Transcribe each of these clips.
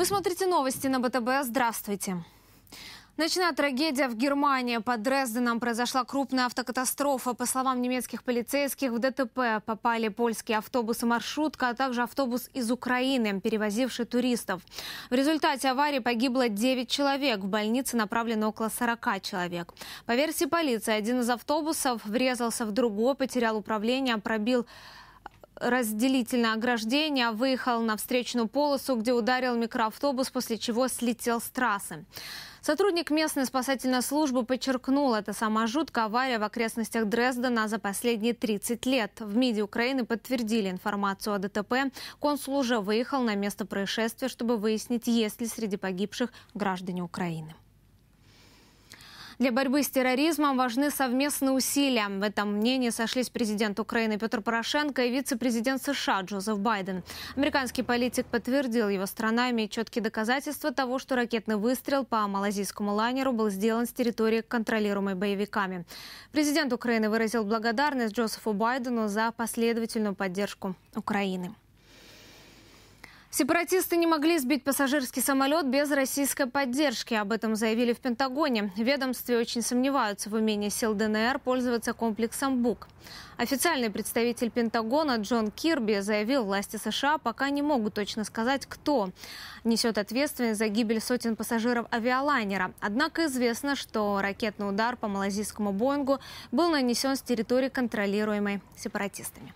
Вы смотрите новости на БТБ. Здравствуйте. Ночная трагедия в Германии. Под Дрезденом произошла крупная автокатастрофа. По словам немецких полицейских, в ДТП попали польские автобус и маршрутка, а также автобус из Украины, перевозивший туристов. В результате аварии погибло 9 человек. В больнице направлено около 40 человек. По версии полиции, один из автобусов врезался в другой, потерял управление, пробил разделительное ограждение, выехал на встречную полосу, где ударил микроавтобус, после чего слетел с трассы. Сотрудник местной спасательной службы подчеркнул, это самая жуткая авария в окрестностях Дрездена за последние 30 лет. В МИДе Украины подтвердили информацию о ДТП. Консул уже выехал на место происшествия, чтобы выяснить, есть ли среди погибших граждане Украины. Для борьбы с терроризмом важны совместные усилия. В этом мнении сошлись президент Украины Петр Порошенко и вице-президент США Джозеф Байден. Американский политик подтвердил, его страна имеет четкие доказательства того, что ракетный выстрел по малазийскому лайнеру был сделан с территории, контролируемой боевиками. Президент Украины выразил благодарность Джозефу Байдену за последовательную поддержку Украины. Сепаратисты не могли сбить пассажирский самолет без российской поддержки. Об этом заявили в Пентагоне. В ведомстве очень сомневаются в умении сил ДНР пользоваться комплексом БУК. Официальный представитель Пентагона Джон Кирби заявил, власти США пока не могут точно сказать, кто несет ответственность за гибель сотен пассажиров авиалайнера. Однако известно, что ракетный удар по малазийскому Боингу был нанесен с территории, контролируемой сепаратистами.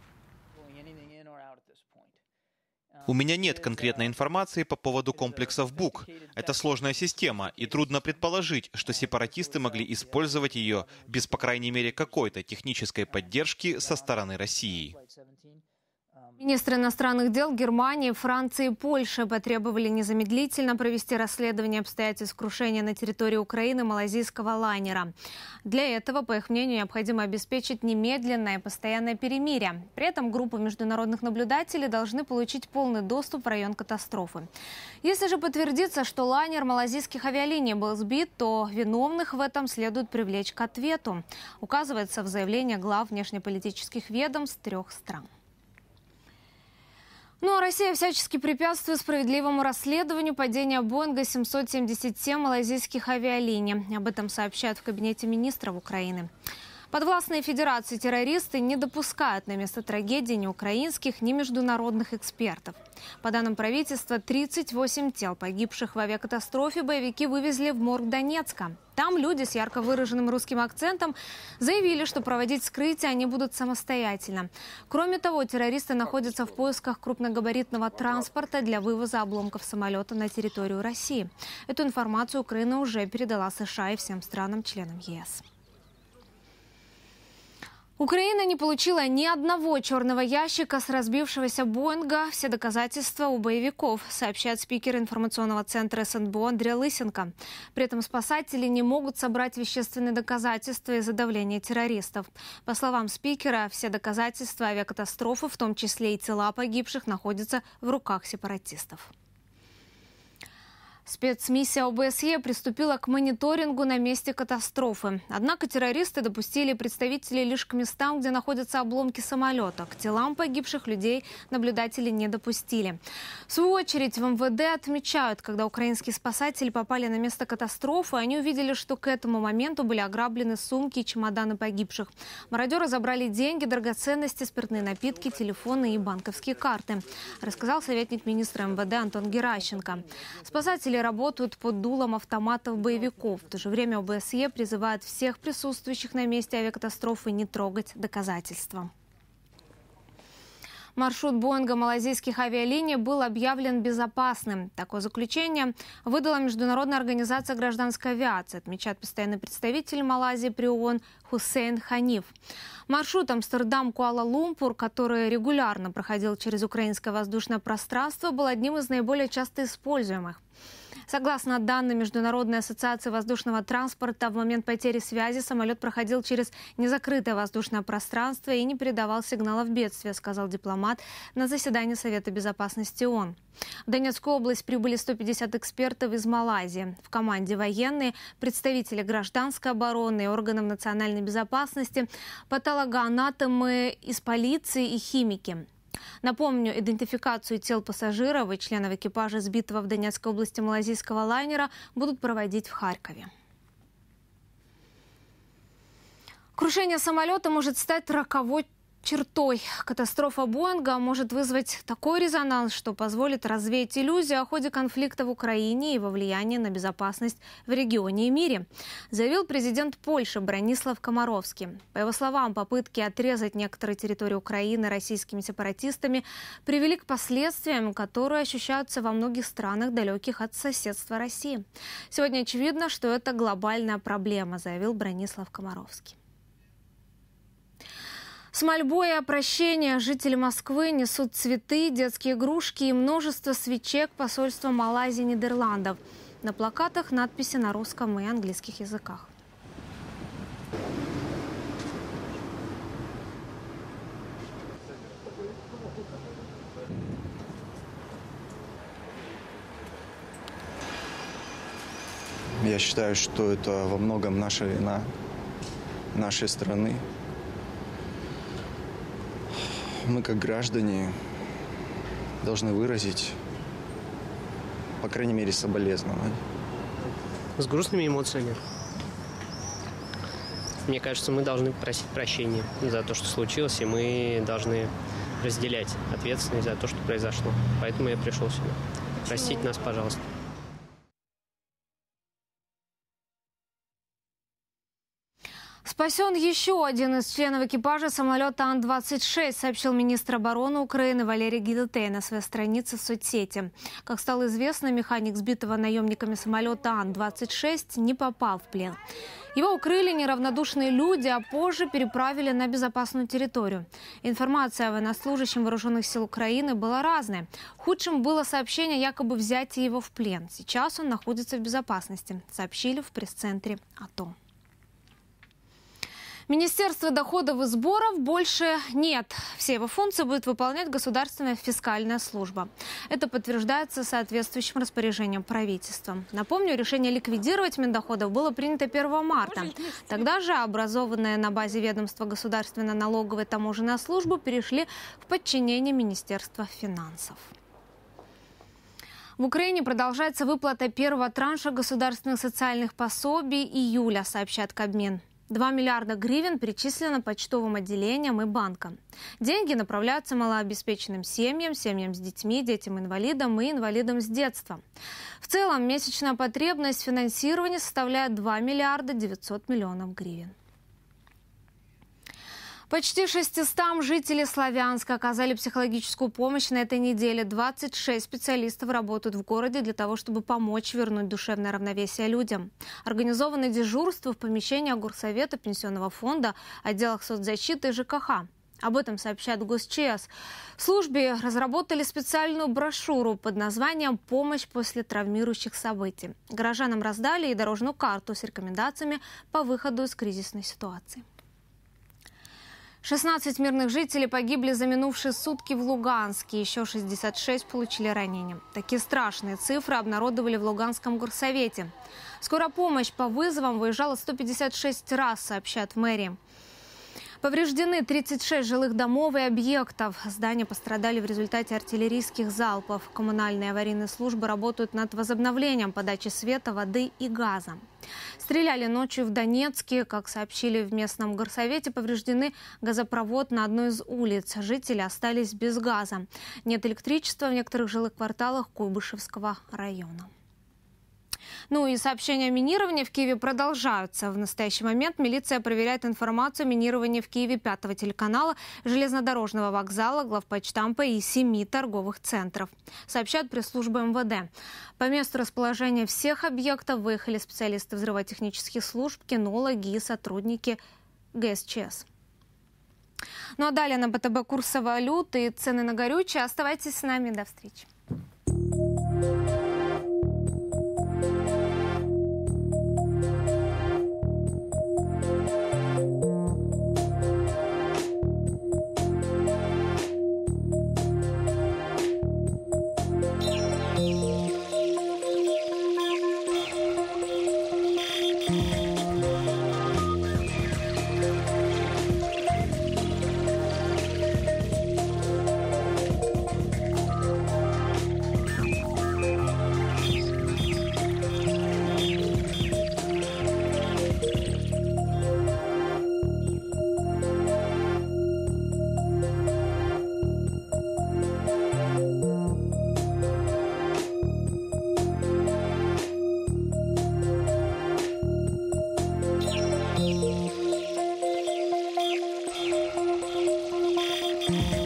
У меня нет конкретной информации по поводу комплексов БУК. Это сложная система, и трудно предположить, что сепаратисты могли использовать ее без, по крайней мере, какой-то технической поддержки со стороны России. Министры иностранных дел Германии, Франции и Польши потребовали незамедлительно провести расследование обстоятельств крушения на территории Украины малазийского лайнера. Для этого, по их мнению, необходимо обеспечить немедленное и постоянное перемирие. При этом группы международных наблюдателей должны получить полный доступ в район катастрофы. Если же подтвердится, что лайнер малазийских авиалиний был сбит, то виновных в этом следует привлечь к ответу, указывается в заявлении глав внешнеполитических ведомств 3 стран. Ну а Россия всячески препятствует справедливому расследованию падения Боинга 777 малазийских авиалиний. Об этом сообщают в Кабинете министров Украины. Подвластные Федерации террористы не допускают на место трагедии ни украинских, ни международных экспертов. По данным правительства, 38 тел, погибших в авиакатастрофе, боевики вывезли в морг Донецка. Там люди с ярко выраженным русским акцентом заявили, что проводить вскрытие они будут самостоятельно. Кроме того, террористы находятся в поисках крупногабаритного транспорта для вывоза обломков самолета на территорию России. Эту информацию Украина уже передала США и всем странам-членам ЕС. Украина не получила ни одного черного ящика с разбившегося Боинга. Все доказательства у боевиков, сообщает спикер информационного центра СНБО Андрей Лысенко. При этом спасатели не могут собрать вещественные доказательства из-за давления террористов. По словам спикера, все доказательства авиакатастрофы, в том числе и тела погибших, находятся в руках сепаратистов. Спецмиссия ОБСЕ приступила к мониторингу на месте катастрофы. Однако террористы допустили представителей лишь к местам, где находятся обломки самолета. К телам погибших людей наблюдатели не допустили. В свою очередь в МВД отмечают, когда украинские спасатели попали на место катастрофы, они увидели, что к этому моменту были ограблены сумки и чемоданы погибших. Мародеры забрали деньги, драгоценности, спиртные напитки, телефоны и банковские карты, рассказал советник министра МВД Антон Геращенко. Спасатели работают под дулом автоматов боевиков. В то же время ОБСЕ призывает всех присутствующих на месте авиакатастрофы не трогать доказательства. Маршрут Боинга малазийских авиалиний был объявлен безопасным. Такое заключение выдала Международная организация гражданской авиации, отмечает постоянный представитель Малайзии при ООН Хусейн Ханиф. Маршрут Амстердам-Куала-Лумпур, который регулярно проходил через украинское воздушное пространство, был одним из наиболее часто используемых. Согласно данным Международной ассоциации воздушного транспорта, в момент потери связи самолет проходил через незакрытое воздушное пространство и не передавал сигналов бедствия, сказал дипломат на заседании Совета безопасности ООН. В Донецкую область прибыли 150 экспертов из Малайзии. В команде военные, представители гражданской обороны и органов национальной безопасности, патологоанатомы из полиции и химики. Напомню, идентификацию тел пассажиров и членов экипажа сбитого в Донецкой области малазийского лайнера будут проводить в Харькове. Крушение самолета может стать роковой чертой. Катастрофа Боинга может вызвать такой резонанс, что позволит развеять иллюзию о ходе конфликта в Украине и его влиянии на безопасность в регионе и мире, заявил президент Польши Бронислав Комаровский. По его словам, попытки отрезать некоторые территории Украины российскими сепаратистами привели к последствиям, которые ощущаются во многих странах, далеких от соседства России. Сегодня очевидно, что это глобальная проблема, заявил Бронислав Комаровский. С мольбой о прощении жители Москвы несут цветы, детские игрушки и множество свечей к посольству Малайзии и Нидерландов. На плакатах надписи на русском и английских языках. Я считаю, что это во многом наша вина, нашей страны. Мы, как граждане, должны выразить, по крайней мере, соболезнования. С грустными эмоциями. Мне кажется, мы должны просить прощения за то, что случилось, и мы должны разделять ответственность за то, что произошло. Поэтому я пришел сюда. Простите нас, пожалуйста. Спасен еще один из членов экипажа самолета Ан-26, сообщил министр обороны Украины Валерий Гидетей на своей странице в соцсети. Как стало известно, механик сбитого наемниками самолета Ан-26 не попал в плен. Его укрыли неравнодушные люди, а позже переправили на безопасную территорию. Информация о военнослужащем вооруженных сил Украины была разная. Худшим было сообщение якобы взятия его в плен. Сейчас он находится в безопасности, сообщили в пресс-центре АТО. Министерства доходов и сборов больше нет. Все его функции будет выполнять Государственная фискальная служба. Это подтверждается соответствующим распоряжением правительства. Напомню, решение ликвидировать Миндоходов было принято 1 марта. Тогда же образованные на базе ведомства Государственно-налоговой таможенной службы перешли в подчинение Министерства финансов. В Украине продолжается выплата первого транша государственных социальных пособий июля, сообщает Кабмин. 2 миллиарда гривен перечислено почтовым отделениям и банкам. Деньги направляются малообеспеченным семьям, семьям с детьми, детям-инвалидам и инвалидам с детства. В целом месячная потребность финансирования составляет 2 миллиарда 900 миллионов гривен. Почти 600 жителей Славянска оказали психологическую помощь на этой неделе. 26 специалистов работают в городе для того, чтобы помочь вернуть душевное равновесие людям. Организованы дежурства в помещениях Горсовета, Пенсионного фонда, отделах соцзащиты и ЖКХ. Об этом сообщает ГосЧС. В службе разработали специальную брошюру под названием «Помощь после травмирующих событий». Горожанам раздали и дорожную карту с рекомендациями по выходу из кризисной ситуации. 16 мирных жителей погибли за минувшие сутки в Луганске. Еще 66 получили ранения. Такие страшные цифры обнародовали в Луганском горсовете. Скорая помощь по вызовам выезжала 156 раз, сообщают в мэрии. Повреждены 36 жилых домов и объектов. Здания пострадали в результате артиллерийских залпов. Коммунальные аварийные службы работают над возобновлением подачи света, воды и газа. Стреляли ночью в Донецке. Как сообщили в местном горсовете, повреждены газопровод на одной из улиц. Жители остались без газа. Нет электричества в некоторых жилых кварталах Куйбышевского района. Ну и сообщения о минировании в Киеве продолжаются. В настоящий момент милиция проверяет информацию о минировании в Киеве 5-го телеканала, железнодорожного вокзала, главпочтампа и 7 торговых центров. Сообщает пресс-служба МВД. По месту расположения всех объектов выехали специалисты взрывотехнических служб, кинологи и сотрудники ГСЧС. Ну а далее на БТБ курсы валют и цены на горючее. Оставайтесь с нами. До встречи. Україні.